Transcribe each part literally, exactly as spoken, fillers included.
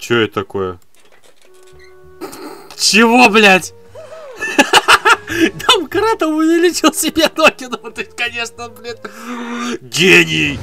Чё это такое? Чего, блядь? Домкрата увеличил себе ноги, ну ты, конечно, блядь. Гений!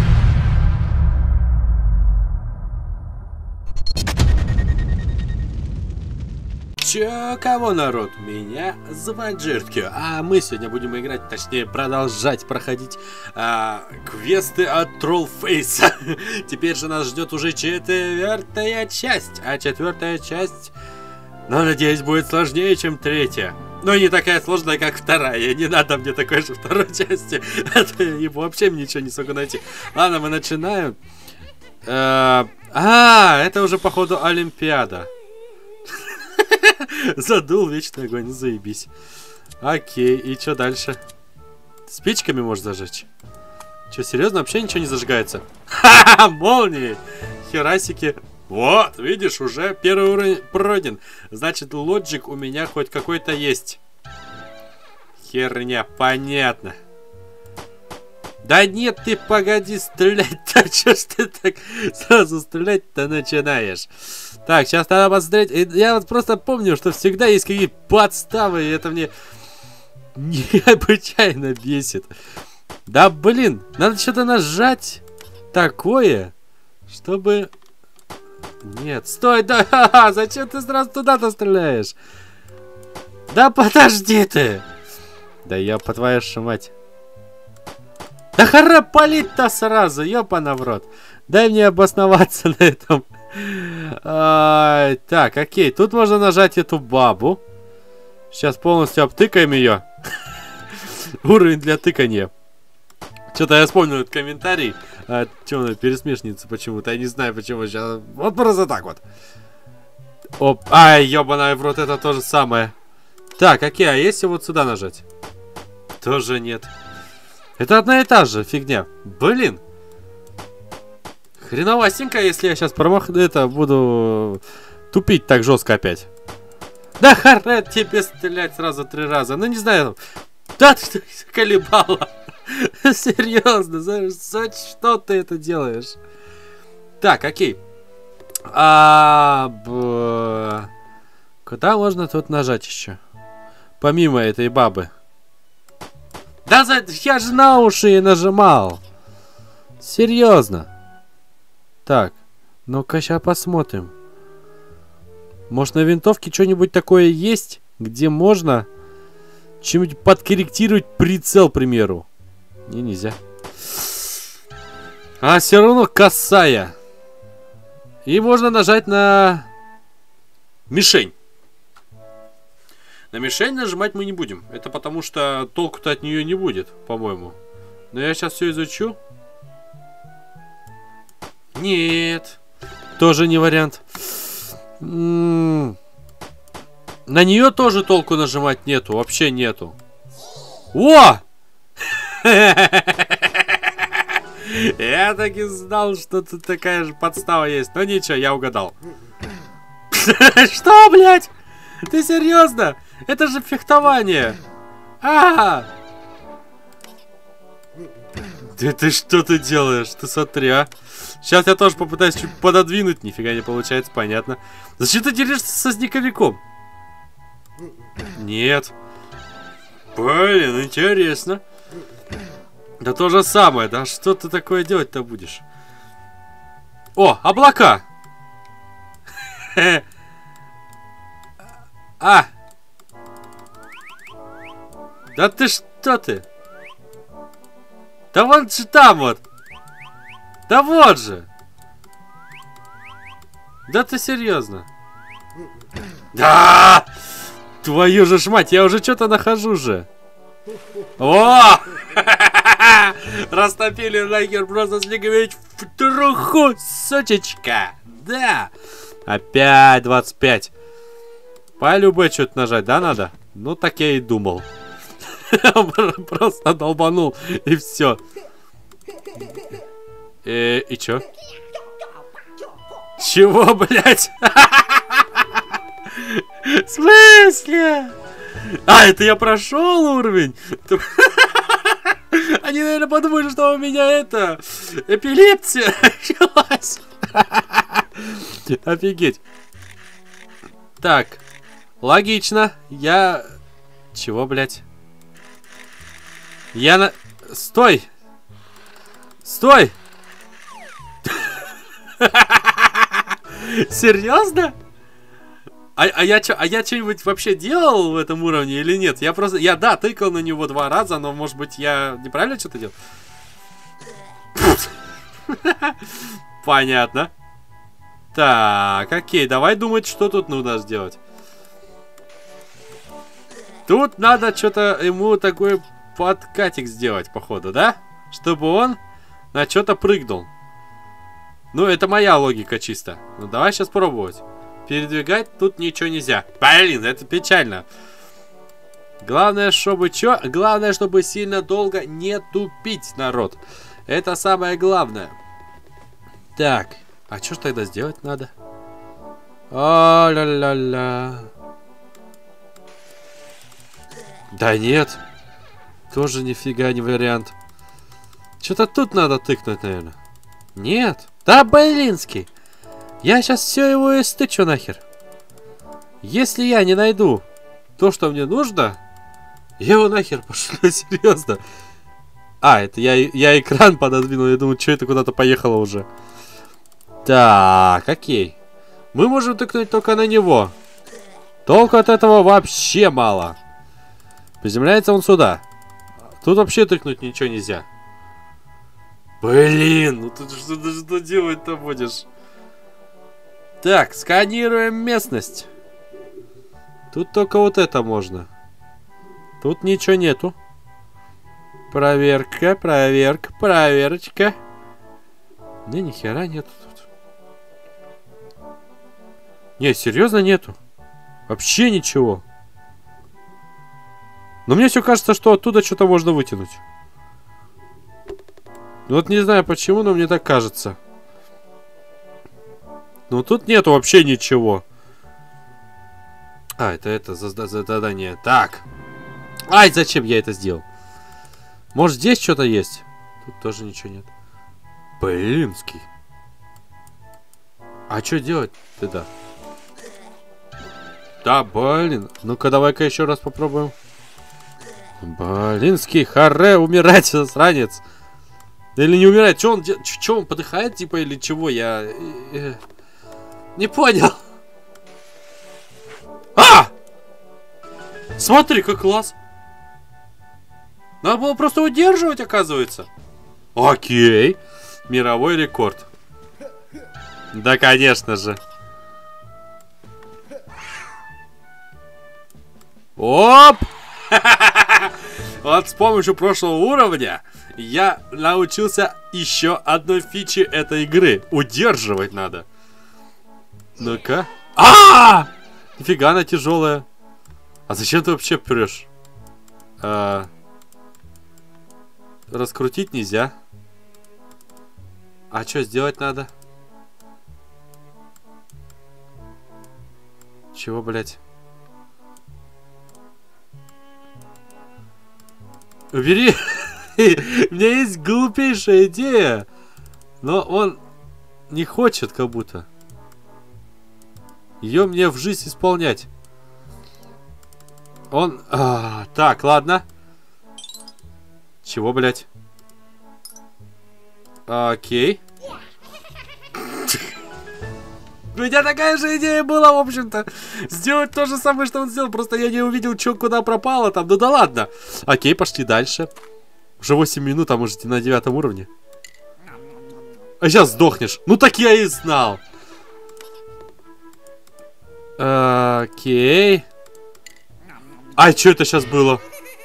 Чё, кого, народ? Меня зовут Джерткио, а мы сегодня будем играть, точнее продолжать проходить а, квесты от Троллфейса. Теперь же нас ждет уже четвертая часть, а четвертая часть, ну, надеюсь, будет сложнее, чем третья. Но не такая сложная, как вторая. Не надо мне такой же второй части. Это и вообще ничего не смогу найти. Ладно, мы начинаем. А, это уже, походу, Олимпиада. Задул вечный огонь, заебись. Окей, и что дальше? Спичками можно зажечь? Че, серьезно? Вообще ничего не зажигается? Ха-ха, молнии! Херасики. Вот, видишь, уже первый уровень пройден. Значит, лоджик у меня хоть какой-то есть. Херня, понятно. Да нет, ты погоди стрелять-то. Чё ж ты так сразу стрелять-то начинаешь? Так, сейчас надо посмотреть. Я вот просто помню, что всегда есть какие-то подставы, и это мне необычайно бесит. Да блин, надо что-то нажать такое, чтобы... Нет, стой, да, ха-ха, зачем ты сразу туда-то стреляешь? Да подожди ты! Да ёпа твоя ж мать. Да хара палить-то сразу, ёпана в рот. Дай мне обосноваться на этом. А, так, окей, тут можно нажать эту бабу. Сейчас полностью обтыкаем ее. Уровень для тыкания. Что-то я вспомнил этот комментарий от темной пересмешницы почему-то. Я не знаю почему сейчас. Вот просто так вот. Оп. Ай, ёбаная в рот, это то же самое. Так, окей, а если вот сюда нажать? Тоже нет. Это одна и та же фигня. Блин. Хреновасенько, если я сейчас промахну, это буду тупить так жестко опять. Да хара тебе стрелять сразу три раза. Ну не знаю. Да ты колебала. Серьезно, за, за что ты это делаешь? Так, окей. А, б... Куда можно тут нажать еще? Помимо этой бабы. Да за... я же на уши ей нажимал. Серьезно. Так, ну-ка сейчас посмотрим. Может, на винтовке что-нибудь такое есть, где можно чем-нибудь подкорректировать прицел, к примеру? Не, нельзя. А все равно косая. И можно нажать на мишень. На мишень нажимать мы не будем. Это потому что толку-то от нее не будет, по-моему. Но я сейчас все изучу. Нет. Тоже не вариант. М-м-м. На нее тоже толку нажимать нету. Вообще нету. О! Я так и знал, что тут такая же подстава есть. Но ничего, я угадал. Что, блядь? Ты серьезно? Это же фехтование. А! Да ты что ты делаешь? Ты смотри, а? Сейчас я тоже попытаюсь чуть пододвинуть. Нифига не получается, понятно. Зачем ты дерешься со снеговиком? Нет. Блин, интересно. Да то же самое, да? Что ты такое делать-то будешь? О, облака! А! Да ты что ты? Да вот же там вот! Да вот же! Да ты серьезно? Да! Твою же ж мать, я уже что-то нахожу же. О! Растопили нахер просто снегович в труху, сучечка. Да! Опять двадцать пять. По любой что-то нажать, да, надо? Ну, так я и думал. Просто долбанул, и все. Э, и чё? Чего, блядь? В смысле? А, это я прошел уровень? Они, наверное, подумали, что у меня это... эпилепсия началась. Офигеть. Так. Логично. Я... Чего, блядь? Я на... Стой! Стой! Серьезно? А, а я что, а я что-нибудь вообще делал в этом уровне или нет? Я просто... Я, да, тыкал на него два раза, но, может быть, я неправильно что-то делал? Понятно. Так, окей, давай думать, что тут нужно сделать. Тут надо что-то ему такой подкатик сделать, походу, да? Чтобы он на что-то прыгнул. Ну, это моя логика чисто. Ну, давай сейчас пробовать. Передвигать тут ничего нельзя. Блин, это печально. Главное, чтобы что? Главное, чтобы сильно долго не тупить, народ. Это самое главное. Так, а что ж тогда сделать надо? О-ля-ля-ля. Да нет. Тоже нифига не вариант. Что-то тут надо тыкнуть, наверное. Нет. Да, блинский. Я сейчас все его истычу нахер. Если я не найду то, что мне нужно, я его нахер пошлю, серьезно. А, это я, я экран пододвинул. Я думаю, что это куда-то поехало уже. Так, окей. Мы можем тыкнуть только на него. Толку от этого вообще мало. Приземляется он сюда. Тут вообще тыкнуть ничего нельзя. Блин, ну ты что, ты что делать-то будешь? Так, сканируем местность. Тут только вот это можно. Тут ничего нету. Проверка, проверка, проверочка. Не, ни хера нету тут. Не, серьезно нету. Вообще ничего. Но мне все кажется, что оттуда что-то можно вытянуть. Вот не знаю почему, но мне так кажется. Но тут нету вообще ничего. А, это это задание. Так. Ай, зачем я это сделал? Может, здесь что-то есть? Тут тоже ничего нет. Блинский. А что делать тогда? Да, блин. Ну-ка, давай-ка еще раз попробуем. Блинский, харе, умирать, засранец. Или не умирает? Че он, че он подыхает, типа, или чего? Я не понял. А! Смотри, как класс. Надо было просто удерживать, оказывается. Окей. Мировой рекорд. Да, конечно же. Оп! Вот с помощью прошлого уровня я научился еще одной фиче этой игры. Удерживать надо. Ну-ка. А! Нифига она тяжелая. А зачем ты вообще прешь? А... Раскрутить нельзя. А что сделать надо? Чего, блядь? Убери! У меня есть глупейшая идея. Но он не хочет, как будто. Ее мне в жизнь исполнять. Он... А, так, ладно. Чего, блядь? Окей. У меня такая же идея была, в общем-то. Сделать то же самое, что он сделал. Просто я не увидел, что куда пропало там. Ну да ладно. Окей, пошли дальше. Уже восемь минут, а может и на девятом уровне. А сейчас сдохнешь. Ну так я и знал. Окей. Ай, что это сейчас было?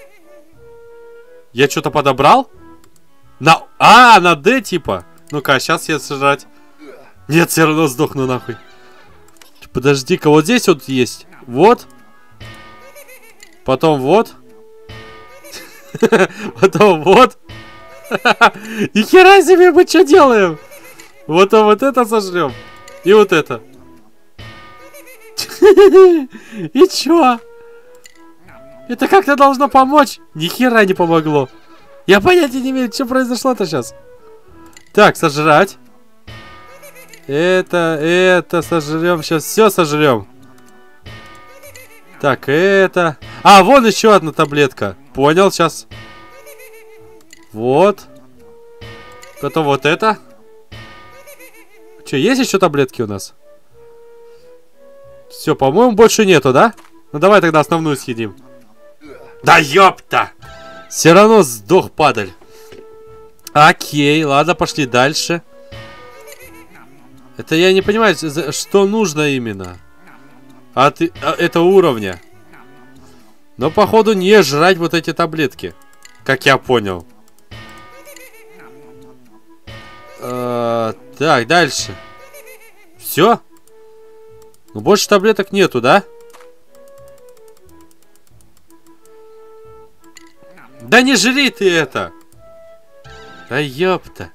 Я что-то подобрал? На... А, на D типа. Ну-ка, сейчас я сожрать. Нет, все равно сдохну нахуй. Подожди-ка, вот здесь вот есть. Вот. Потом вот. Потом вот. Нихера себе, мы что делаем? Вот вот это сожрем. И вот это. И чё? Это как-то должно помочь. Нихера не помогло. Я понятия не имею, что произошло-то сейчас. Так, сожрать. Это, это сожрем. Сейчас все сожрем. Так, это... А, вон еще одна таблетка. Понял, сейчас. Вот. Потом вот это. Че, есть еще таблетки у нас? Все, по-моему, больше нету, да? Ну давай тогда основную съедим. Да ёпта! Все равно сдох, падаль. Окей, ладно, пошли дальше. Это я не понимаю, что нужно именно. От этого уровня. Но походу не жрать вот эти таблетки. Как я понял. А, так, дальше. Все? Ну больше таблеток нету, да? Да не жри ты это! Да ёпта.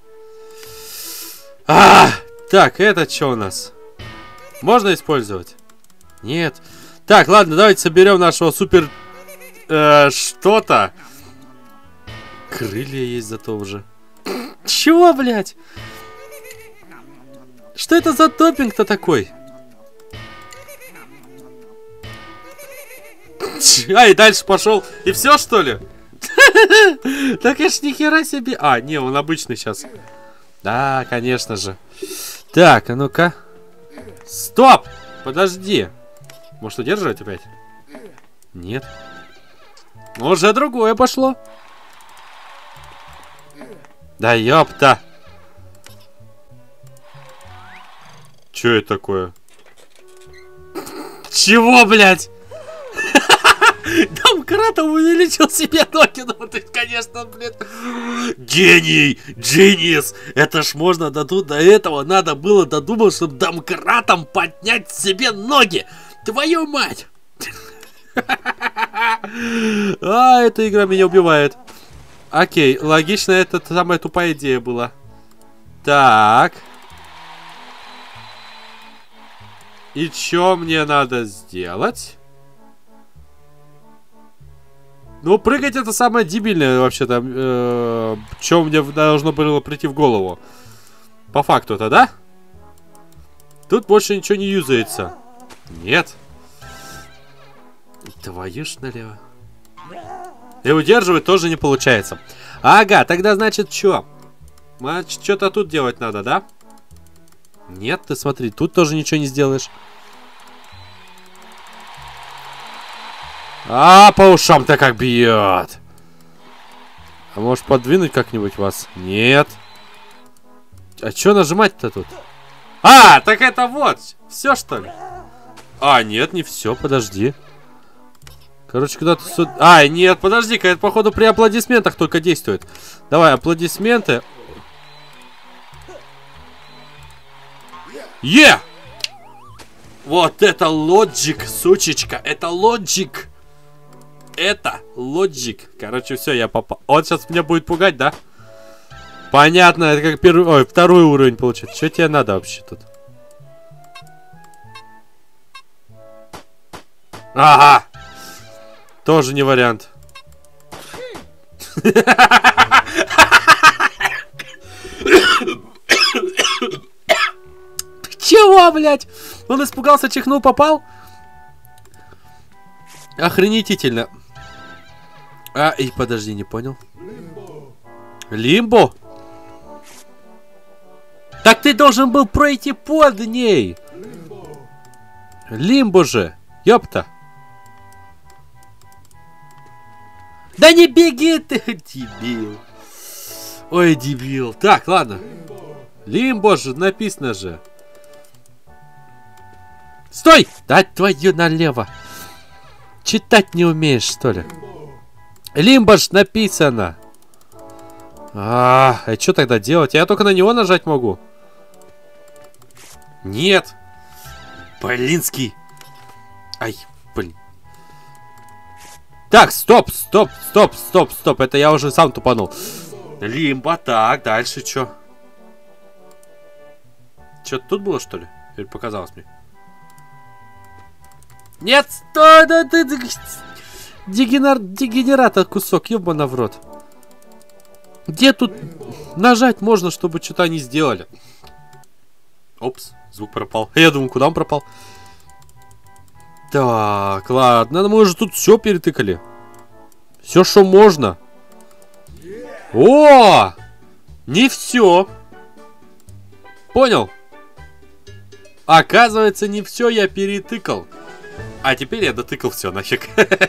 А, так, это что у нас? Можно использовать? Нет. Так, ладно, давайте соберем нашего супер... Э, что-то. Крылья есть зато уже. Чего, блядь? Что это за топпинг-то такой? А, и дальше пошел. И все, что ли? Так я ж ни хера себе. А, не, он обычный сейчас. Да, конечно же. Так, а ну-ка. Стоп! Подожди. Может, удерживать опять? Нет. Уже другое пошло. Да ёпта. Чё это такое? Чего, блядь? Домкратом увеличил себе ноги. Ну ты, конечно, блядь. Гений! Genius! Это ж можно до, до этого надо было додумать, чтобы домкратом поднять себе ноги. Твою мать! А, эта игра меня убивает. Окей, логично, это самая тупая идея была. Так. И чё мне надо сделать? Ну, прыгать это самое дебильное вообще-то. Э, чё мне должно было прийти в голову? По факту-то, да? Тут больше ничего не юзается. Нет. Твою ж налево. И удерживать тоже не получается. Ага, тогда значит что? Что-то тут делать надо, да? Нет, ты смотри, тут тоже ничего не сделаешь. А, по ушам-то как бьет. А может подвинуть как-нибудь вас? Нет. А что нажимать-то тут? А, так это вот. Все, что ли? А, нет, не все, подожди. Короче, куда-то сюда... А, нет, подожди-ка, это, походу, при аплодисментах только действует. Давай, аплодисменты. Е! Вот это лоджик, сучечка, это лоджик. Это лоджик. Короче, все, я попал. Он сейчас меня будет пугать, да? Понятно, это как первый... Ой, второй уровень получается. Что тебе надо вообще тут? Ага. Тоже не вариант. Чего, блядь? Он испугался, чихнул, попал? Охренительно. А, и подожди, не понял. Лимбо? Так ты должен был пройти под ней. Лимбо же. Ёпта. Да не беги ты, дебил. Ой, дебил. Так, ладно. Лимбо же, написано же. Стой! Да твою налево. Читать не умеешь, что ли? Лимбо ж написано. А, а что тогда делать? Я только на него нажать могу. Нет. Блинский. Ай, блин. Так, стоп, стоп, стоп, стоп, стоп. Это я уже сам тупанул. Лимбо, так, дальше что? Что-то тут было, что ли? Или показалось мне? Нет, стой, да ты... Дегенер... Дегенератор кусок, ёбана в рот. Где тут нажать можно, чтобы что-то они сделали? Опс, звук пропал. Я думаю, куда он пропал? Так, ладно, мы уже тут все перетыкали. Все, что можно. О! Не все. Понял? Оказывается, не все я перетыкал. А теперь я дотыкал все нафиг.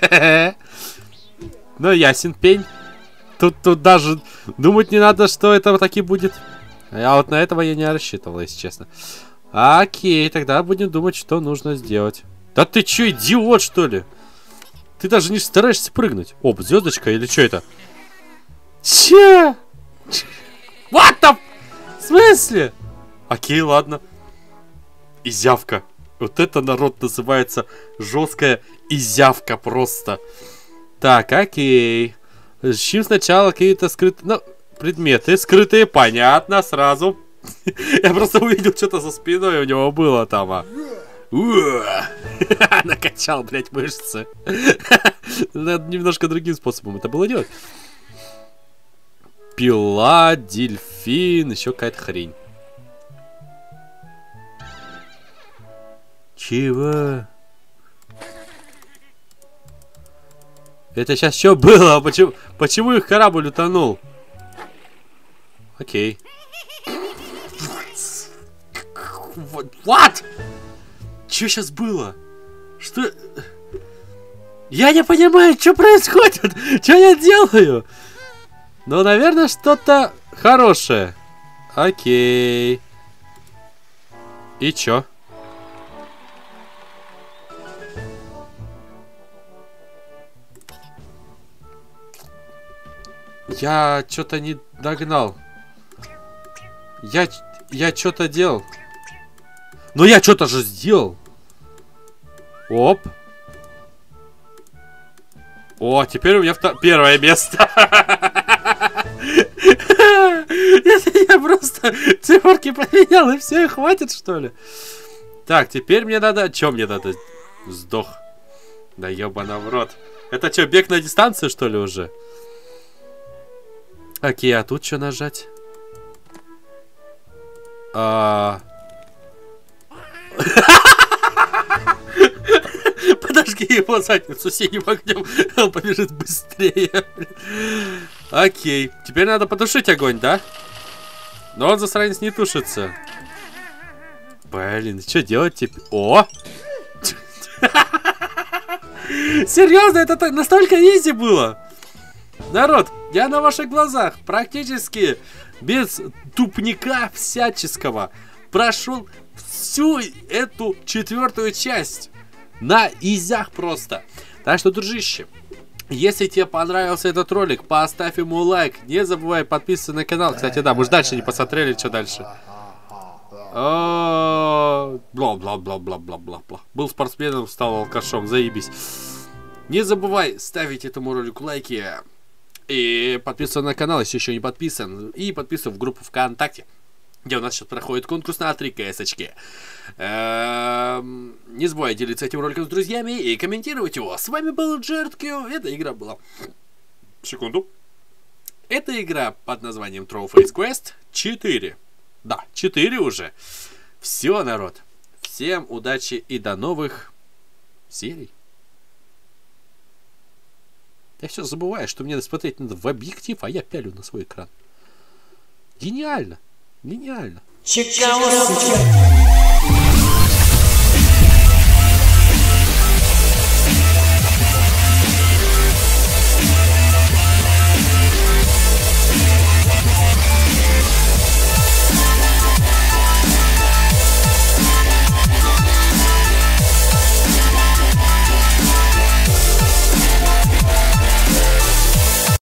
Ну, ясен пень. Тут, тут даже думать не надо, что это таки будет. А вот на этого я не рассчитывал, если честно. Окей, тогда будем думать, что нужно сделать. Да ты чё, идиот, что ли? Ты даже не стараешься прыгнуть. Оп, звездочка или что это? Че? What the... В смысле? Окей, ладно. Изявка. Вот это, народ, называется жесткая изявка просто. Так, окей. Ищем сначала какие-то скрытые... Ну, предметы скрытые, понятно, сразу. Я просто увидел, что-то за спиной у него было там. А. Накачал, блядь, мышцы. Надо немножко другим способом это было делать. Пила, дельфин, еще какая-то хрень. Чего? Это сейчас что было? Почему, почему их корабль утонул? Окей. What? Что сейчас было? Что? Я не понимаю, что происходит. Что я делаю? Ну, наверное, что-то хорошее. Окей. И чё? Я что-то не догнал. Я, я что-то делал. Ну я что-то же сделал. Оп. О, теперь у меня втор... первое место. Я просто циферки поменял, и все, и хватит, что ли? Так, теперь мне надо... Че мне надо? Сдох. Да ебана в рот. Это что, бег на дистанцию, что ли, уже? Окей, а тут что нажать? А... Подожги его задницу синим огнем, он побежит быстрее. Окей, теперь надо потушить огонь, да? Но он, засранец, не тушится. Блин, что делать теперь? О! Серьезно, это так, настолько изи было? Народ, я на ваших глазах практически без тупника всяческого прошел всю эту четвертую часть. На изях просто. Так что, дружище, если тебе понравился этот ролик, поставь ему лайк. Не забывай подписываться на канал. Кстати, да, мы же дальше не посмотрели, что дальше. Бла-бла-бла-бла-бла-бла-бла. Был спортсменом, стал алкашом. Заебись. Не забывай ставить этому ролику лайки. И подписываться на канал, если еще не подписан. И подписываться в группу ВКонтакте, где у нас сейчас проходит конкурс на три кэсочки. Эм, не забывай делиться этим роликом с друзьями и комментировать его. С вами был Джерткью. Эта игра была... Секунду. Эта игра под названием Trollface Quest четыре. Да, четыре уже. Все, народ. Всем удачи и до новых серий. Я все забываю, что мне смотреть надо в объектив, а я пялю на свой экран. Гениально. Гениально.